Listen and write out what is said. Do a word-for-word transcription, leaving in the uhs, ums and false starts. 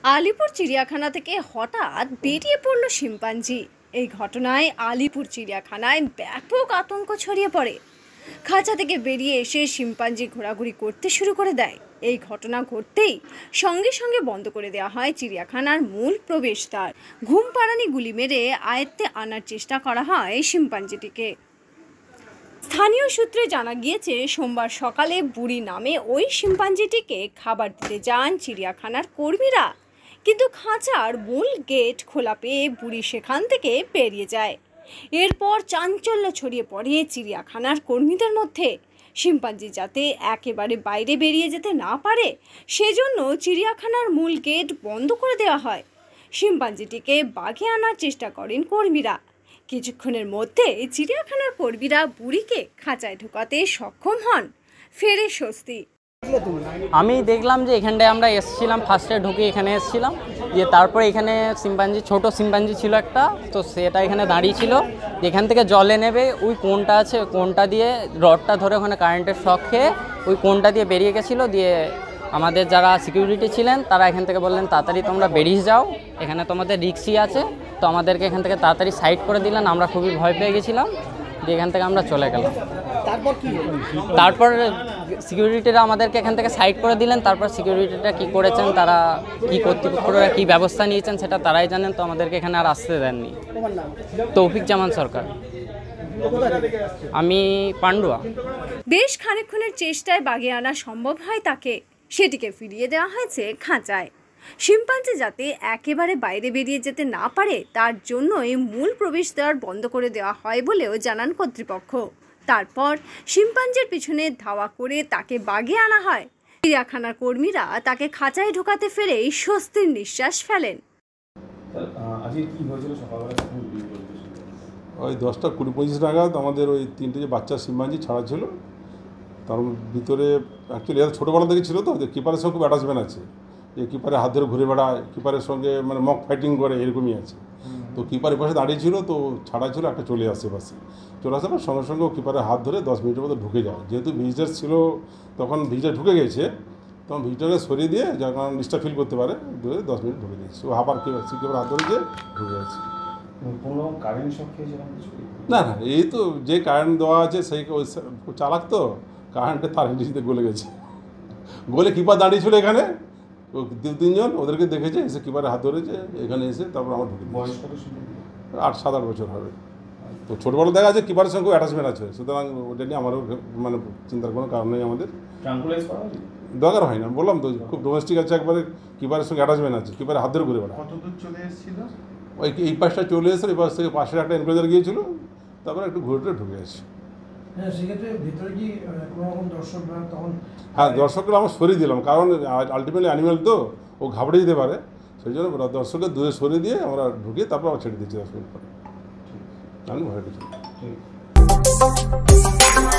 আলিপুর চিড়িয়াখানা থেকে হঠাৎ বেরিয়ে পড়ল শিম্পাঞ্জি। এই ঘটনায় আলিপুর চিড়িয়াখানায় ব্যাপক আতঙ্ক ছড়িয়ে পড়ে। খাঁচা থেকে বেরিয়ে এসে শিম্পাঞ্জি ঘোরাঘুরি করতে শুরু করে দেয়। এই ঘটনা ঘটতেই সঙ্গে সঙ্গে বন্ধ করে দেওয়া হয় চিড়িয়াখানার মূল প্রবেশদ্বার। ঘুম পাড়ানি গুলি মেরে আয়ত্তে আনার চেষ্টা করা হয় শিম্পাঞ্জিটিকে। স্থানীয় সূত্রে জানা গিয়েছে, সোমবার সকালে বুড়ি নামে ওই শিম্পাঞ্জিটিকে খাবার দিতে যান চিড়িয়াখানার কর্মীরা, কিন্তু খাঁচার মূল গেট খোলা পেয়ে বুড়ি সেখান থেকে বেরিয়ে যায়। এরপর চাঞ্চল্য ছড়িয়ে পড়ে চিড়িয়াখানার কর্মীদের মধ্যে। শিম্পাঞ্জি যাতে একেবারে বাইরে বেরিয়ে যেতে না পারে, সেজন্য চিড়িয়াখানার মূল গেট বন্ধ করে দেওয়া হয়। শিম্পাঞ্জিটিকে বাগে আনার চেষ্টা করেন কর্মীরা। কিছুক্ষণের মধ্যে চিড়িয়াখানার কর্মীরা বুড়িকে খাঁচায় ঢোকাতে সক্ষম হন। ফেরে স্বস্তি। আমি দেখলাম যে এখানটায় আমরা এসেছিলাম, ফার্স্টে ঢুকে এখানে এসেছিলাম, দিয়ে তারপরে এখানে শিম্পাঞ্জি, ছোট শিম্পাঞ্জি ছিল একটা, তো সেটা এখানে দাঁড়িয়ে ছিল। এখান থেকে জলে নেবে ওই কোনটা আছে, ওই কোনটা দিয়ে রডটা ধরে ওখানে কারেন্টের শক খেয়ে ওই কোনটা দিয়ে বেরিয়ে গেছিলো। দিয়ে আমাদের যারা সিকিউরিটি ছিলেন তারা এখান থেকে বললেন, তাড়াতাড়ি তোমরা বেরিয়ে যাও, এখানে তোমাদের রিক্সি আছে। তো আমাদেরকে এখান থেকে তাড়াতাড়ি সাইড করে দিলেন। আমরা খুবই ভয় পেয়ে গেছিলাম, দিয়ে এখান থেকে আমরা চলে গেলাম। তারপর কি তারপর সিকিউরিটিরা আমাদেরকে এখান থেকে সাইড করে দিলেন। তারপর সিকিউরিটিটা কি করেছেন, তারা কি কর্তৃপক্ষরা কি ব্যবস্থা নিয়েছেন সেটা তারাই জানেন। তো আমাদেরকে এখানে আর আসতে দেননি। তৌফিক জামান সরকার। আমি পান্ডুয়া। বেশ খানিকক্ষণের চেষ্টায় বাগে আনা সম্ভব হয় তাকে। সেটিকে ফিরিয়ে দেওয়া হয়েছে খাঁচায়। শিম্পাঞ্জি যাতে একেবারে বাইরে বেরিয়ে যেতে না পারে, তার জন্যই মূল প্রবেশদ্বার বন্ধ করে দেওয়া হয় বলেও জানান কর্তৃপক্ষ। তারপর শিম্পাঞ্জির পিছনে ধাওয়া করে তাকে বাগে আনা হয়। চিড়িয়াখানার কর্মীরা তাকে খাঁচায় ঢোকাতে ফেরেই স্বস্তির নিঃশ্বাস ফেলেন। ওই দশটা কুড়ি পঁচিশ নাগাদ আমাদের ওই তিনটে যে বাচ্চা শিম্পাঞ্জি ছাড়া ছিল, তার ভিতরে অ্যাকচুয়ালি এরা ছোটোবেলা থেকে ছিল, তো যে কিপারের সঙ্গে খুব অ্যাটাচমেন্ট আছে, যে কিপারে হাত ধরে ঘুরে বেড়ায়, কিপারের সঙ্গে মানে মক ফাইটিং করে, এরকমই আছে। তো কিপারের পাশে দাঁড়িয়ে ছিল, তো ছাড়া ছিল, একটা চলে আসে পাশে চলে আসে না, সঙ্গে সঙ্গে ও কিপারের হাত ধরে দশ মিনিটের মধ্যে ঢুকে যায়। যেহেতু ভিজিটার ছিল, তখন ভিজিটার ঢুকে গেছে, তখন ভিজিটারে সরিয়ে দিয়ে যখন নিচটা ফিল করতে পারে, ধরে দশ মিনিট ঢুকে দিয়েছে। ও আবার কিপার কিপার হাত ধরে যে ঢুকে গেছে। কোনো কারেন্ট শক খেয়েছে না না, এই তো যে কারেন্ট দেওয়া আছে সেই চালাক, তো কারেন্টে তার নিচে গলে গেছে। গলে কিপার দাঁড়িয়ে ছিল এখানে, দু তিনজন ওদেরকে দেখেছে, এসে কিপারে হাত ধরেছে, এখানে এসে তারপর আমার ঢুকে বয়স কত? আট সাত আট বছর হবে। তো ছোটোবেলা দেখা আছে কিপারের সঙ্গে অ্যাটাচমেন্ট আছে, সুতরাং ওটা নিয়ে আমারও মানে চিন্তার কোনো কারণ নেই। আমাদের দরকার হয় না, বললাম তো খুব ডোমেস্টিক আছে, একবারে কিপারের সঙ্গে অ্যাটাচমেন্ট আছে, কিপারে হাত ধরে ঘুরে বেড়া। কত দূর চলে এসেছিল? ওই এই পাশটা চলে এসে, এই পাশ থেকে পাশের একটা এনক্লোজার গিয়েছিল, তারপরে একটু ঘুরে টুরে ঢুকে এসে। হ্যাঁ, দর্শকরা আমরা সরিয়ে দিলাম, কারণ আলটিমেটলি অ্যানিমেল তো, ও ঘাবড়ে যেতে পারে, সেই জন্য দর্শকের দূরে সরিয়ে দিয়ে আমরা ঢুকিয়ে তারপর আমরা ছেড়ে দিচ্ছি দশ মিনিট পরে। আমি ভয় পেয়েছি।